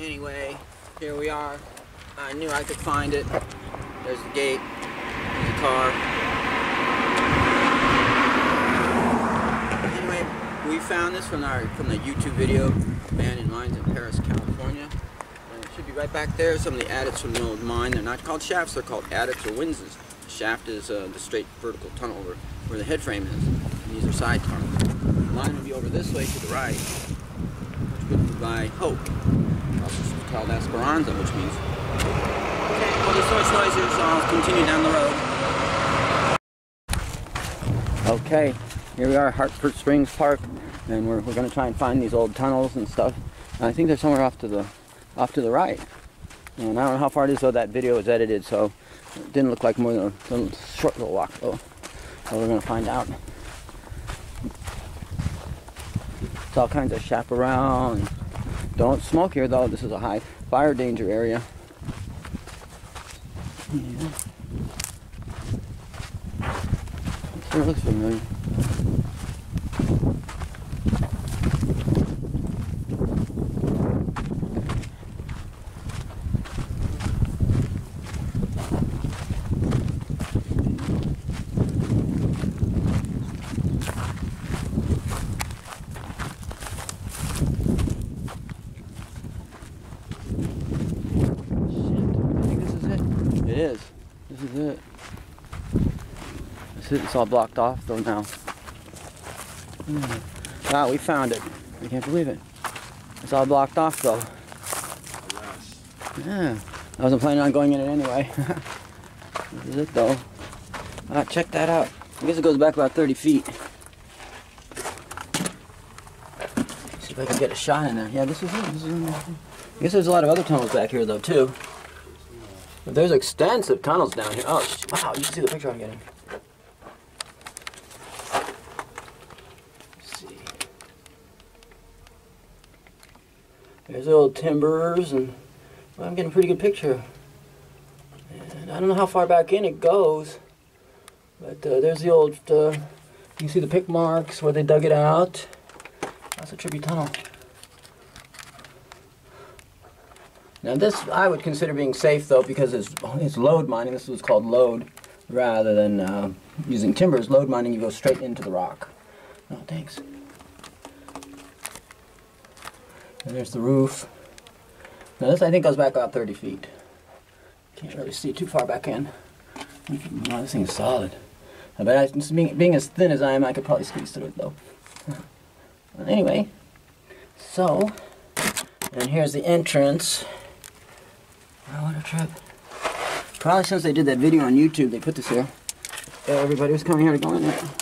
Anyway, here we are. I knew I could find it. There's the gate. There's the car. Anyway, we found this from the YouTube video, Abandoned Mines in Perris, California. And it should be right back there. Some of the adits from the old mine. They're not called shafts, they're called adits or winzes. The shaft is the straight vertical tunnel where the head frame is. And these are side tunnels. The line will be over this way to the right, which would be by Hope. Also called Esperanza, which means. Okay, well, there's so much noise here, so I'll continue down the road. Okay, here we are at Hartford Springs Park, and we're going to try and find these old tunnels and stuff. And I think they're somewhere off to the right. And I don't know how far it is, though that video was edited, so it didn't look like more than a short little walk, though. So we're going to find out. It's all kinds of chaparral. And don't smoke here, though. This is a high fire danger area. Yeah. It sure looks familiar. This is it. It's all blocked off though now. Wow, we found it. I can't believe it. It's all blocked off though. Yeah. I wasn't planning on going in it anyway. This is it though. Check that out. I guess it goes back about 30 feet. See if I can get a shot in there. Yeah, this is it. I guess there's a lot of other tunnels back here though too. But there's extensive tunnels down here. Oh, wow, you can see the picture I'm getting. Let's see. There's the old timbers, and well, I'm getting a pretty good picture. And I don't know how far back in it goes, but there's the old, you can see the pick marks where they dug it out. That's a trippy tunnel. Now this I would consider being safe though, because it's lode mining. This was called lode rather than using timbers. Lode mining, you go straight into the rock. Oh, thanks. And there's the roof. Now this I think goes back about 30 feet. Can't really see too far back in. Wow, this thing is solid. But being as thin as I am, I could probably squeeze through it though. Well, anyway, so, and here's the entrance. Oh, what a trip. Probably since they did that video on YouTube, they put this here. Everybody was coming here to go in there.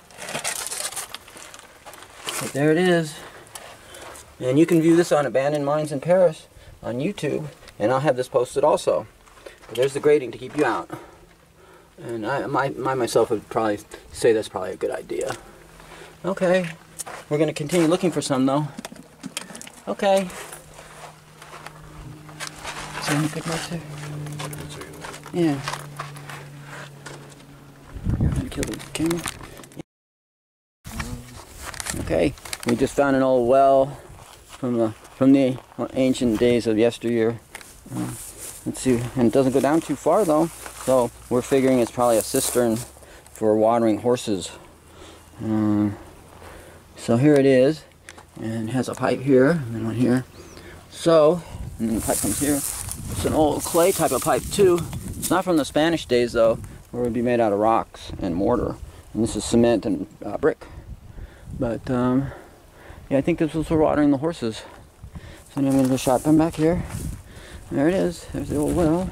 But there it is. And you can view this on Abandoned Mines in Perris on YouTube. And I'll have this posted also. But there's the grating to keep you out. And I myself would probably say that's probably a good idea. Okay. We're going to continue looking for some though. Okay. Any pick marks here? Yeah. I'm gonna kill the camera. Okay, we just found an old well from the ancient days of yesteryear. Let's see, and it doesn't go down too far though, so we're figuring it's probably a cistern for watering horses. So here it is, and it has a pipe here and then one here. So, and then the pipe comes here. It's an old clay type of pipe too. It's not from the Spanish days though, where it would be made out of rocks and mortar. And this is cement and brick. But yeah, I think this was for watering the horses. So now I'm gonna go shotgun back here. There it is. There's the old well.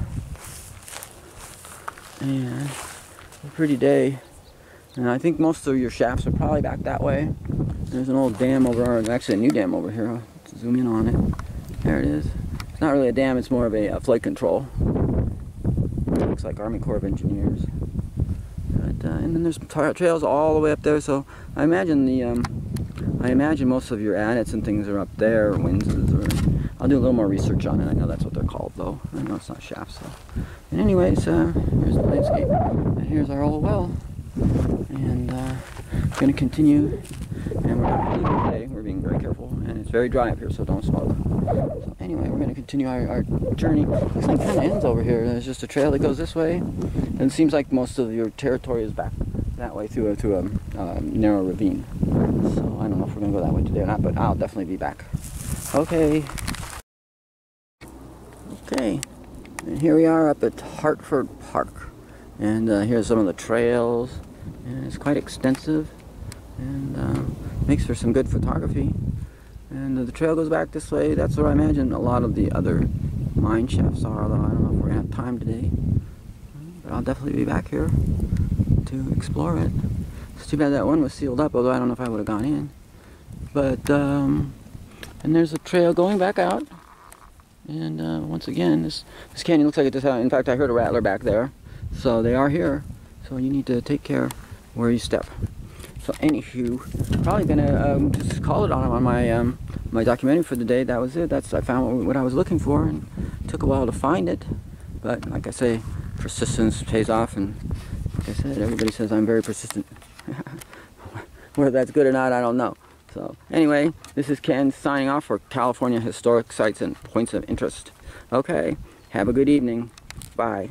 And a pretty day. And I think most of your shafts are probably back that way. There's an old dam over there. Actually a new dam over here. I'll zoom in on it. There it is. It's not really a dam, it's more of a flood control. It looks like Army Corps of Engineers. But, and then there's trails all the way up there, so I imagine most of your adits and things are up there, or winzes, or I'll do a little more research on it. I know that's what they're called though. I know it's not shafts though. And anyways, here's the landscape. And here's our old well. And I'm gonna continue, and we're not leaving today. We're being very careful, and It's very dry up here, so don't smoke. So anyway, we're going to continue our journey. Looks like it kind of ends over here. There's just a trail that goes this way, and it seems like most of your territory is back that way through a narrow ravine. So I don't know if we're going to go that way today or not, but I'll definitely be back. Okay. Okay. And here we are up at Hartford Park. And here's some of the trails. And it's quite extensive. And makes for some good photography. And the trail goes back this way. That's where I imagine a lot of the other mine shafts are, although I don't know if we're going to have time today. But I'll definitely be back here to explore it. It's too bad that one was sealed up, although I don't know if I would have gone in. But, and there's a trail going back out. And once again, this canyon looks like it just had, in fact I heard a rattler back there. So they are here. So you need to take care where you step. So anywho, probably gonna just call it on my my documentary for the day. That was it. I found what I was looking for, and it took a while to find it. But like I say, persistence pays off, and like I said, everybody says I'm very persistent. Whether that's good or not, I don't know. So anyway, this is Ken signing off for California Historic Sites and Points of Interest. Okay, have a good evening. Bye.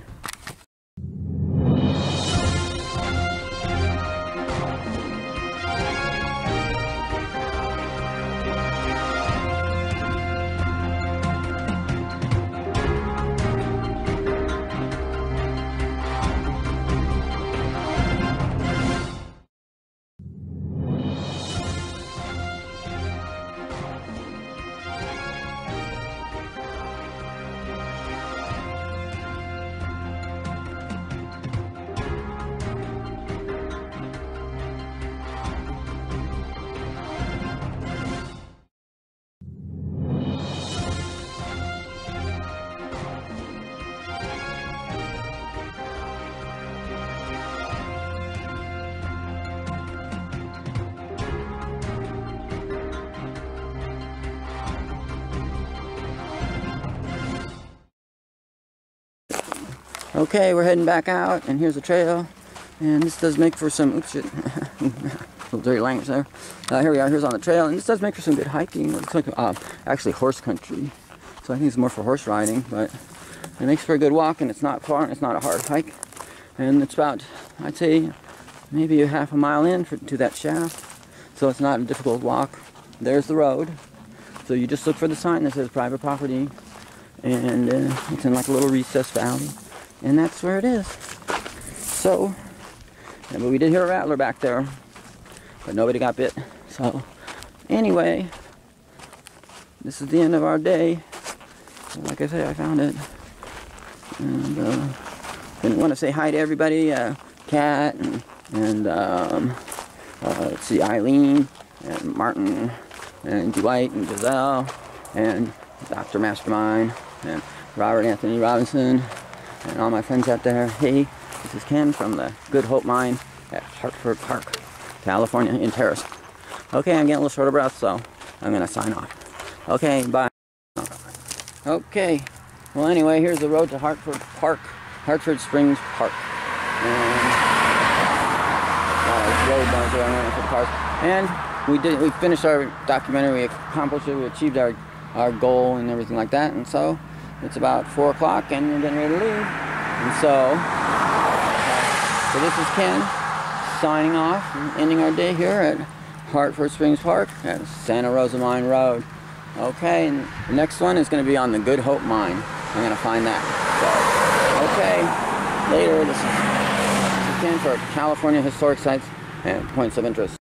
Okay, we're heading back out, and here's the trail, and this does make for some, oops, shit, little dirty language there. Here we are, here's on the trail, and this does make for some good hiking. It's like, actually horse country, so I think it's more for horse riding, but it makes for a good walk, and it's not far, and it's not a hard hike, and it's about, I'd say, maybe a half a mile in to that shaft, so it's not a difficult walk. There's the road, so you just look for the sign that says private property, and it's in like a little recessed valley. And that's where it is. So, yeah, but we did hear a rattler back there, but nobody got bit. So, anyway, this is the end of our day. Like I say, I found it. And didn't want to say hi to everybody. Kat and let's see, Eileen and Martin and Dwight and Giselle and Dr. Mastermind and Robert Anthony Robinson. And all my friends out there, hey, this is Ken from the Good Hope Mine at Hartford Park, California in Terrace. Okay, I'm getting a little short of breath, so I'm going to sign off. Okay, bye. Okay, well anyway, here's the road to Hartford Park, Hartford Springs Park. And we finished our documentary, we accomplished it, we achieved our goal and everything like that, and so it's about 4 o'clock and we're getting ready to leave. And so this is Ken signing off and ending our day here at Hartford Springs Park at Santa Rosa Mine Road. Okay, and the next one is going to be on the Good Hope Mine. I'm going to find that. So, okay, later. This is Ken for California Historic Sites and Points of Interest.